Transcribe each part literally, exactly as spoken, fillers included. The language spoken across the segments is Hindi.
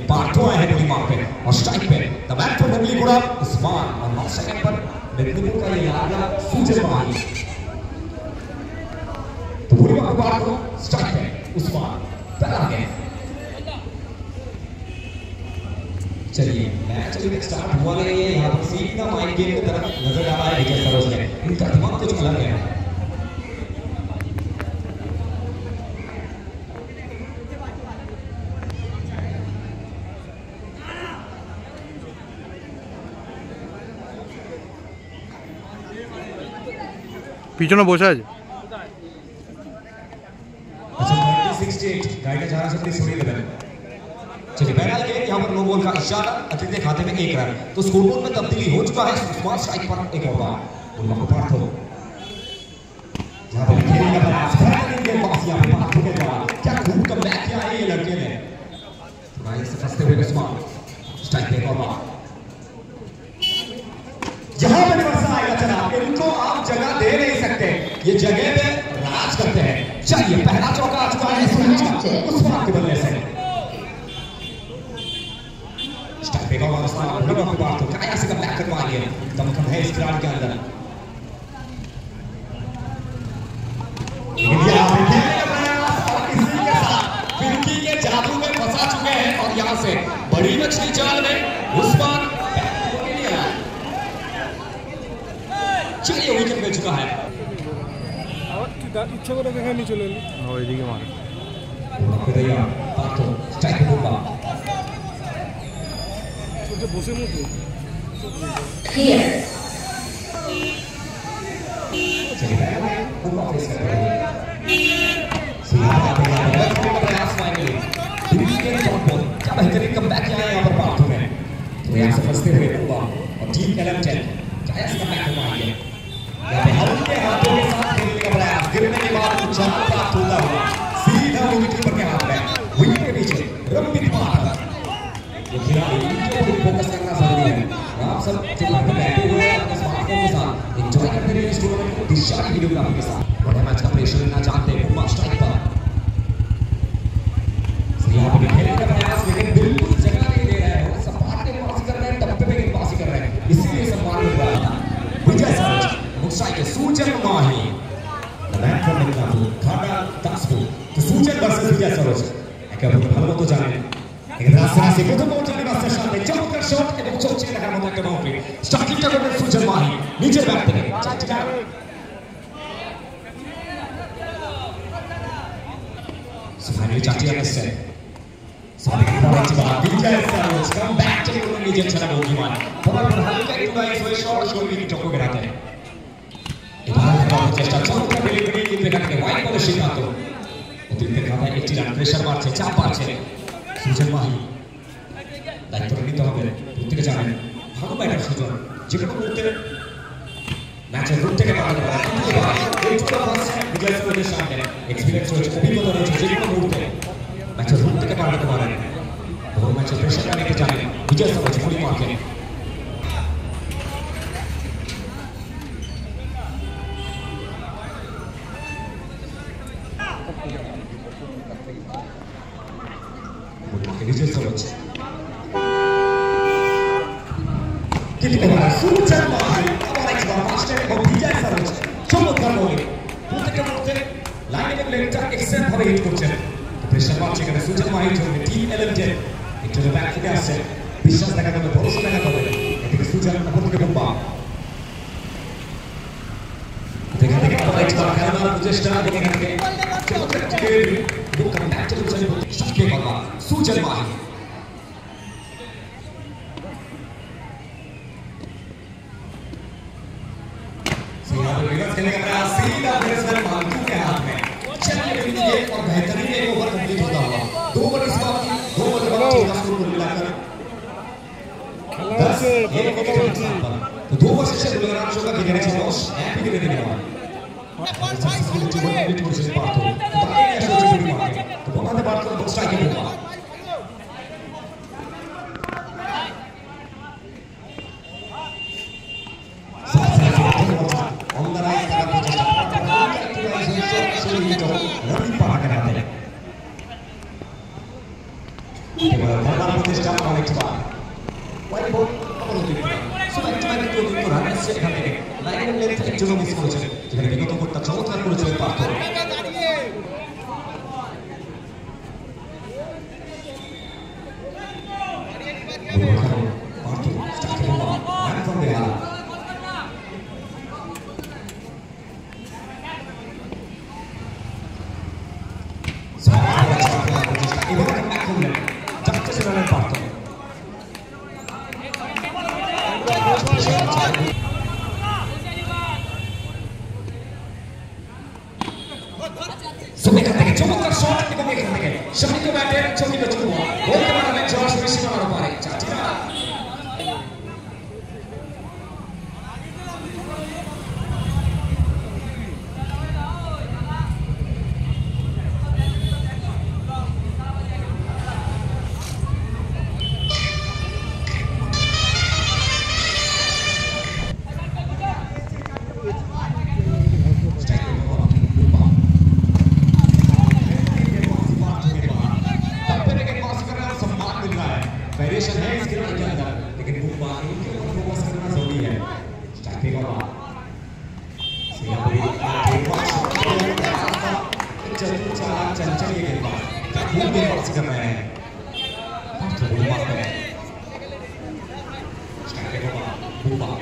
पार्थो आए हैं मार्क पे और स्ट्राइक पे द मैन फ्रॉम हुगलीगुड़ा उस्मान और नौ सेकंड पर मेदिनीपुर का ये लाडला सूजन माही। तो पूरी बात पार्थो स्ट्राइक पे उस्मान पहला गेम। चलिए मैच अभी स्टार्ट हुआ नहीं है, यहाँ पर सीधा माइंड गेम की तरफ नजर डाला है विजय सरोज ने। इनका दिमाग कुछ अलग है। পিছনে বসে আছে। अच्छा छत्तीस अड़सठ गाइड जा रहा है छोड़ी लेवल। चलिए पहला गेम यहाँ पर नो बॉल का इशारा, अतिथि के खाते में एक रन। तो स्कोरबोर्ड में तब्दीली हो चुका है। उस्मान स्ट्राइक पर एक और बार उनको पार्थो यहाँ पर खेलने का प्रयास करेंगे। पास यहाँ पे पार्थो के द्वारा क्या खूब कमबैक किया है ये लड़के ने। भाई से फंसते हुए उस्मान स्ट्राइक पे एक और बार यहाँ पे फंसा आएगा। चला इनको आप जगह दे नहीं सकते, ये जगह पे राज करते हैं। चलिए पहला चौका आ चुका है उस्मान के बल्ले से। स्ट्राइक पे और उस्मान उनको पार्थो क्या ऐसे कमबैक कर पाएंगे, दमखम है इस ग्राउंड के अंदर। लेकिन यहाँ पे खेलने का प्रयास और इसी के साथ फिरकी के जादू में फंसा चुके हैं और यहाँ से बड़ी मछली जाल में उस्मान चलिए विकेट मिल चुका है। इच्छा করে দেখা নি চলে এলো ওইদিকে মারে খুদাইয়া পার্থো স্ট্রাইক বোমা ওটা বসে মতো ক্লিয়ার। चलिए ऊपर फेस कर रहे हैं सीधा पे यहाँ पर प्रयास फाइनली दिल्ली के टॉप बॉल क्या बेहतरीन कमबैक किया है यहाँ पर पार्थो ने। तो यहाँ से फंसते हुए ऊपर और टीम कैलेंटेड क्या ऐसा कमबैक कर पाएंगे। यहाँ पे हल्के हाथों के साथ खेलने का प्रयास, गिरने के बाद उछाल प्राप्त होता हुआ सीधा विकेट कीपर के हाथ में। विकेट के पीछे रमनीत पाठक ये खिलाड़ी इनके ऊपर फोकस करना जरूरी है। आप सब जो घर पे बैठे हुए हैं अपने स्मार्टफोन के साथ एंजॉय करते रहिए इस टूर्नामेंट को दिशा की वीडियोग्राफी के साथ। बड़े मैच का प्रेशर लेना चाहते हैं बुम्मा स्ट्राइक पर यहाँ पे खेलने का प्रयास, लेकिन बिल्कुल जगह नहीं दे रहे हैं। सपाट के पास कर रहे हैं, टप्पे पे गेंदबाजी कर रहे हैं, इसीलिए सम्मान मिल रहा है। विजय सरोज मुक्साई सूजन माही मैन फ्रॉम मिदनापुर खाड़ा दासपुर। तो सूजन वर्सेस विजय सरोज একে অপরকে ভালো মতো জানেন। এখানে রাস্তা আছে প্রথম বল চলে রাস্তার সামনে চমৎকার শট এবং চলছে দেখার মতো একটা বাউন্ডারি। স্টার্টিংটা করবেন সুজন মাহি নিচের ব্যাট থেকে চারটি রান। ফাইনালি চারটি রান এসেছে। সামনে পড়াচ্ছি বা বিজয় সরোজ কাম ব্যাক চলে গেলেন নিজের ছাড়া বৌদিমান পড়ার পর হালকা একটু বাইশ হয়ে শর্ট শরীর চক্র বেড়াতে চেষ্টা চমৎকার ডেলিভারি কিন্তু এখান থেকে ওয়াইড বলের সিদ্ধান্ত। অতিরিক্ত খাতায় একটি রান প্রেশার বাড়ছে, চাপ বাড়ছে। সুজন মাহি দায়িত্বটা নিতে হবে। প্রত্যেকে জানেন ভালো ব্যাটার সুজন, যে কোনো মুহূর্তে ম্যাচের রুট থেকে পাঠাতে পারে। বিজয় সরোজের সামনে এক্সপিরিয়েন্স রয়েছে, অভিজ্ঞতা রয়েছে, যে কোনো মুহূর্তে ম্যাচের রুট থেকে পাঠাতে পারেন। বড় ম্যাচের প্রেশারটা নিতে জানেন বিজয় সরোজ ফুলি মার্কে। विजय सरोज कितने बार सूजन माही और एक बार फास्ट और विजय सरोज चमत्कार বলে প্রত্যেকটা মুহূর্তে লাইনে লেগটা এক্সেন্ট ভাবে হিট করছেন। তো প্রেসার পাচ্ছে এখানে সুজন মাহির জন্য টিম এলেভেন একটু ব্যাক থেকে আসছে, বিশ্বাস দেখাতে হবে, ভরসা দেখাতে হবে। এদিকে সুজন অপর থেকে বোম্বা দেখা থেকে আবার একটা খেলার প্রচেষ্টা এখান থেকে চমৎকার টিম বুকন ব্যাক টু সুজন সাথে বাবা সুজন মাহি खेलने का प्रयास सीधा बैट्समैन मालकू के हाथ में। चलिए एक और बेहतरीन एक ओवर कंप्लीट होता हुआ दो ओवर इस बार की दो ओवर के बाद चौदह स्कोर मिलाकर दस एक विकेट पर। तो दो ओवर से बुलेराम शो का खेलने से लॉस एक विकेट देने वाला सक्सेसफुल टीम कंप्लीट हो चुकी बात हो तो बाकी ये शो से भी मार तो बहुत बात को बॉक्स स्ट्राइक होगा। रवि पाठक आते हैं Berlalu প্রচেষ্টা অনেকবার ওয়াইড বল অবনতি সো একবার কিন্তু কিন্তু রান আসছে এখান থেকে লাইনের লেন্থ একটু মিস করেছেন যেখানে বিগত করতে চমৎকার করেছিলেন পার্থ পার্থ স্টার্ট করলো রান ফ্রম দেয়াল Sumikat থেকে চমৎকার শট এবং এখান থেকে শমিত ব্যাটের চমৎকার চুমু বলতে পারবেন জশ সীমানার উপরে চাচিরা वेरिएशन है इस खिलाड़ी के अंदर लेकिन बुमबानी के ऊपर फोकस करना जरूरी है स्टार्टिंग का बात सिंगापुरी एक बार जल्दी चला चंचल ये गेंदबाज क्या खूब गेंदबाज कर रहे हैं तो बुमबानी में स्टार्टिंग का बात बुमबानी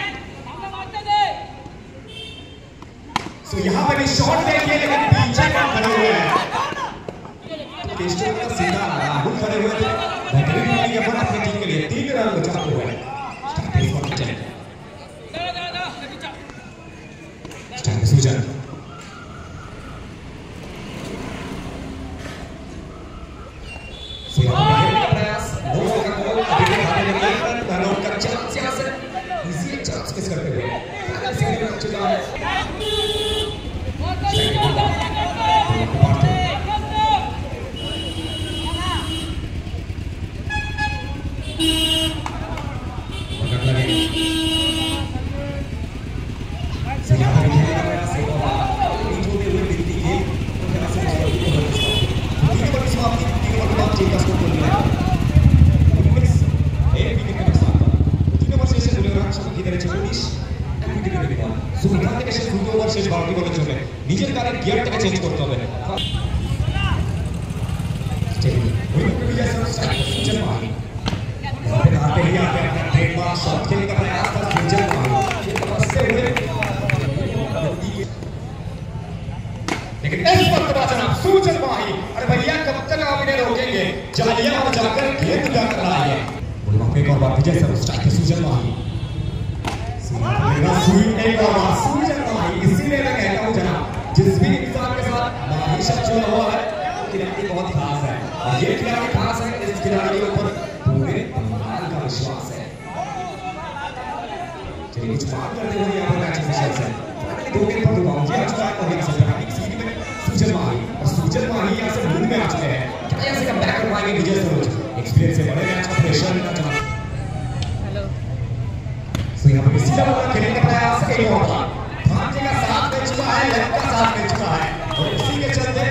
सो यहाँ पे भी शॉट देखिए लेकिन पीछे का खड़े हुए हैं केशव का सीधा राहुल खड़े हुए थे बेहतरीन बॉलिंग अपन अपनी टीम के लिए तीन रन बचाते हुए starting for kitchen starting Sujan Singapore का प्रयास दो का गोल अभी भी खाने में एक रन रन आउट का चांस यहां से इजी चांस मिस करते हुए पहला सिंगल रन चुका है শেষ বারোটি বলের জন্য নিজের গাড়ির গিয়ারটাকে চেঞ্জ করতে হবে लेकिन इस वक्त जनाब सूजन माही अरे भैया कब तक आप इन्हें रोकेंगे जालिया और जाकर गेंद उड़ा कर रहा है एक और बार विजय सर स्ट्राइक सूजन माही एक और बार सूजन माही इसीलिए मैं कहता हूं जनाब जिस भी इंसान के साथ माही शब्द जुड़ा हुआ है खिलाड़ी बहुत खास है और ये खिलाड़ी खास है इस खिलाड़ी के ऊपर पूरे बंगाल का विश्वास है चलिए कुछ बात करते हुए यहाँ पर मैच ऑफिशियल से दो गेंद पर दो बाउंड्री आ चुका है और यहाँ से पेनल्टी सीधी में सूजन माही और सूजन माही यहाँ से मूड में आ चुके हैं क्या यहाँ से कमबैक कर पाएंगे विजय सरोज एक्सपीरियंस से बड़े मैच का प्रेशर का जनाब हेलो सो यहाँ पर सीधा बॉल खेलने का प्रयास एक और बार भांजे का साथ मिल चुका है लेफ्ट का साथ मिल चुका है और इसी के चलते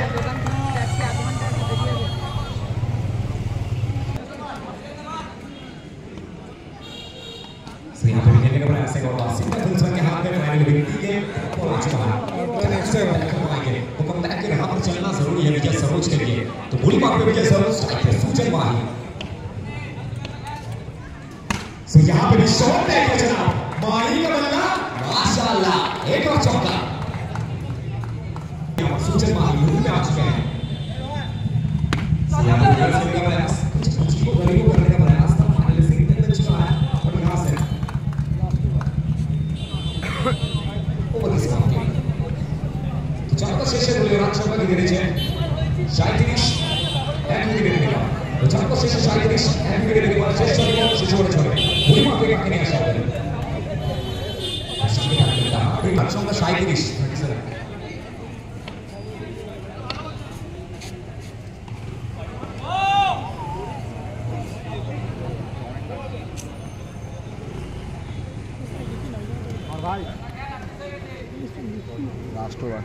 सो यहाँ पर खेलने का प्रयास एक और बार सीधा दुलसन के हाथ में फाइनल विकेट के बॉल आ चुका है वो कमबैक के यहाँ पर चलना जरूरी है विजय सरोज के लिए तो बुरी बात पे विजय सरोज स्ट्राइक पे सूजन माही सो यहाँ पे भी शॉट देखिए जनाब माही का बल्ला माशाल्लाह एक और चौका सूजन माही मूड में आ चुके हैं सो यहाँ पे विजय सरोज का प्रयास कुछ कुछ को गरीबों करने का प्रयास था फाइनल सिंगल मिल चुका है और यहाँ से ओवर दिस बाउंड्री चार शेषे बोले राक्षसा की गिरेचे शायदिश एक विकेट मिला तो चार शेषे शायदिश एक विकेट मिला शेष छोड़े शेष छोड़े छोड़े पूरी मार के नहीं आशा है राक्षसा का शायदिश और भाई लास्ट ओवर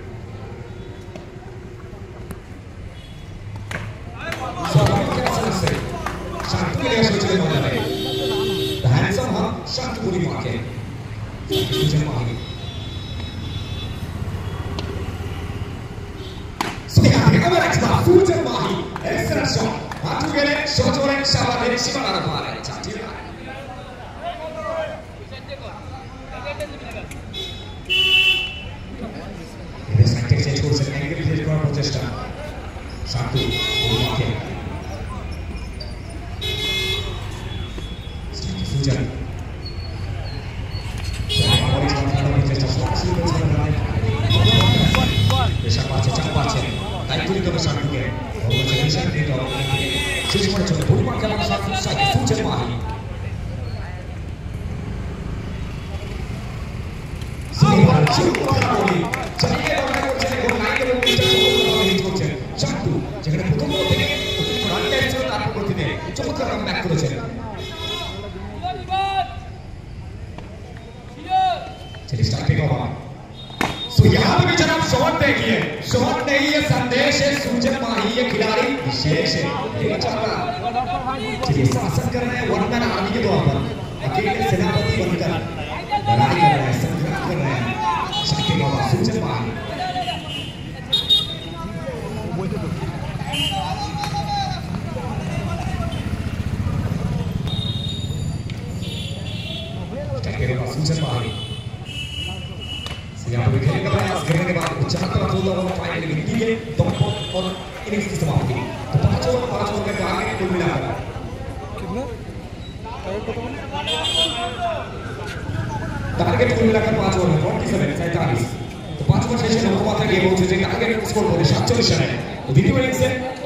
के लिए सोचने वाला है the handsome huh shot पूरी मार के सूजन माही so यहाँ पे कमर एक्सट्रा सूजन माही excellent shot हाथ उगेले शॉट और एक शाबाश एक शिवा लगा पा रहे हैं चाची ini sakit saya cuci saya ingin belajar kurang protesta satu dua tiga sedikit hujan saya mau bicara protesta suatu sebenarnya bisa baca cepat baca naik turun ke besar juga kalau baca bisa kita siswa coba bukan kalau satu saja hujan mahi Sebenarnya cukup terlalu jadi orang yang jadi orang lain yang bisa cukup terlalu cukup satu jangan putus putus orang yang cukup tak putus ini cukup terlalu back terus jadi start pick up so यहाँ पे भी जनाब शॉट देखिए शॉट नहीं है संदेश है सूजन माही ये खिलाड़ी विशेष है ये चक्का चलिए शासन कर रहे हैं वन मैन आर्मी के तौर पर अकेले सेनापति बनकर लड़ाई कर रहे हैं संग्राम कर रहे हैं शक्ति बाबा सूजन माही शक्ति बाबा सूजन माही यहाँ पे खेलने का प्रयास करने के बाद जहाँ तक चौदह ओवर फाइनल में दी गई तो और इनिंग्स की समाप्ति तो पांच ओवर पांच ओवर के आगे कुल मिलाकर कितना टारगेट कुल मिलाकर पांच ओवर में सैंतालीस सैंतालीस तो पांच ओवर सेशन होने के बाद गेम हो चुके हैं टारगेट स्कोर बोले सातचल्लिस रन है तो द्वितीय इनिंग्स से